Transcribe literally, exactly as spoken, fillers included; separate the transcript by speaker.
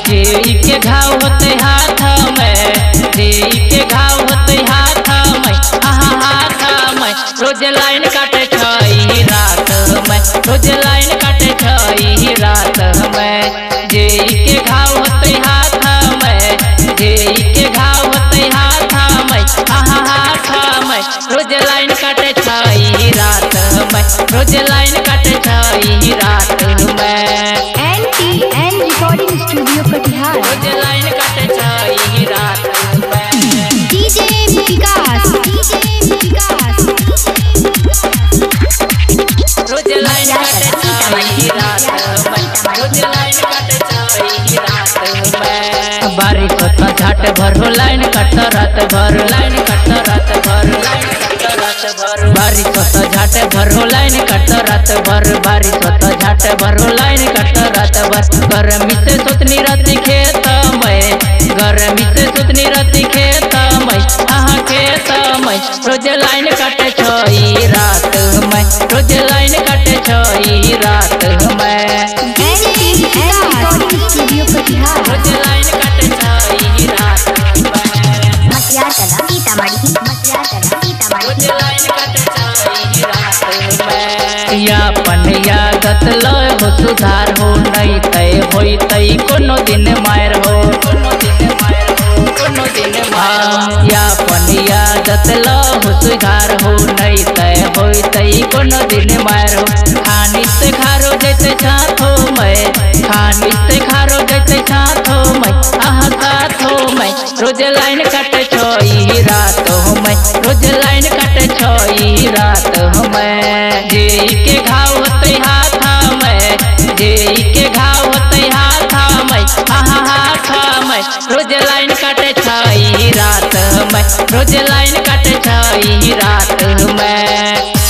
Speaker 1: जेई के घाव होते हाथ में, जेई के घाव होते हाथ में, आहा हाथ में रोज लाइन काटे छई रात में, रोज लाइन काटे छई रात में। जेई के घाव होते हाथ में, जेई के घाव होते हाथ में, आहा हाथ में रोज लाइन काटे छई रात में, रोज लाइन काटे छई रात में।
Speaker 2: N T N recording studio Katihar.
Speaker 1: रोज लाइन काटे छई रात में।
Speaker 2: DJ Vikas, DJ Vikas.
Speaker 1: रोज लाइन काटे छई रात में, रोज लाइन काटे छई रात में। बारिश होता झाट भर हो लाइन कटता रात भर, लाइन कटता रात भर, लाइन कटता रात भर। बारिश होता झाट भर हो लाइन कटता रात भर, बारिश होता झाट भर हो लाइन कटता रात भर। गर्मी से सुतनी राती खेत में, गर्मी से सुतनी राती खेत में, आहा खेत में रोज लाइन काटे छई रात में, रोज लाइन काटे छई रात में।
Speaker 2: N T N recording studio Katihar.
Speaker 1: रोज लाइन काटे छई रात में।
Speaker 2: मटियाला सीतामढ़ी, मटियाला सीतामढ़ी।
Speaker 1: रोज लाइन काटे छई रात में। यापन यागत लय हो सुधार हो, नहीं तय होई तई कोनो दिन मायर हो, कोनो दिन मायर हो, कोनो दिन मायर। यापन यागत लय हो सुधार हो, नहीं तय होई तई कोनो दिन मायर हो। खानी से खारो जैसे साथो में, खानी से खारो जैसे साथो में, आहा साथो में रोज लाइन काटे छई रात में, रोज लाइन काटे छई रात में। जेई के घाव होते हाथ में, जेई के घाव होते हाथ में, आहा हाथ में रोज लाइन काटे छई रात में, रोज लाइन काटे छई रात में।